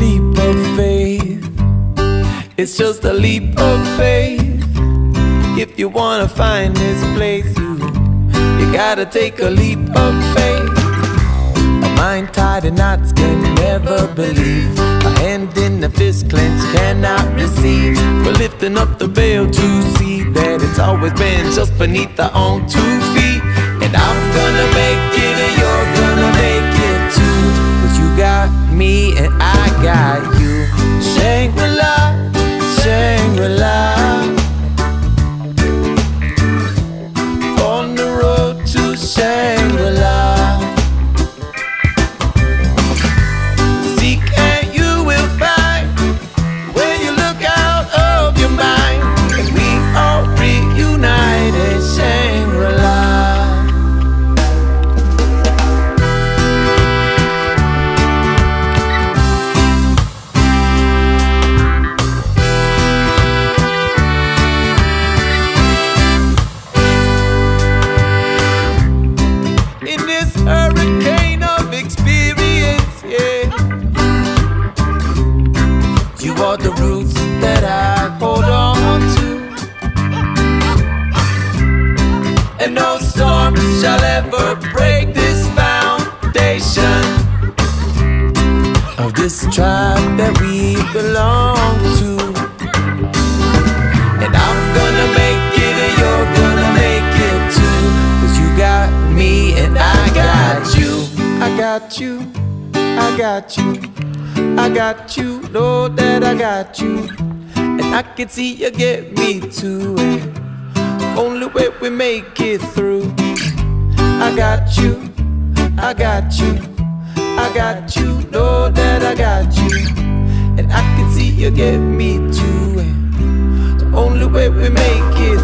leap of faith. It's just a leap of faith. If you wanna find this place, you gotta take a leap of faith. A mind tied in knots can never believe. A hand in the fist clenched cannot receive. We're lifting up the veil to see that it's always been just beneath our own 2 feet. And I'm gonna make it and you're gonna make it too. 'Cause you got me and I got you. Shangri-La, Shangri-La, on the road to Shangri-La. Seek and you will find when you look out of your mind. And we are reunited, Shangri-La. In this hurricane of experience, yeah, you are the roots that I hold on to, and no storm shall ever break this foundation of this tribe that we belong to. And I'm gonna make it and you're gonna make it too. 'Cause you got me and I got you. I got you, I got you, I got you, Lord, that I got you. And I can see you get me too. And only way we make it through. I got you, I got you, I got you, Lord, that I got you. And I can see you get me too. And the only way we make it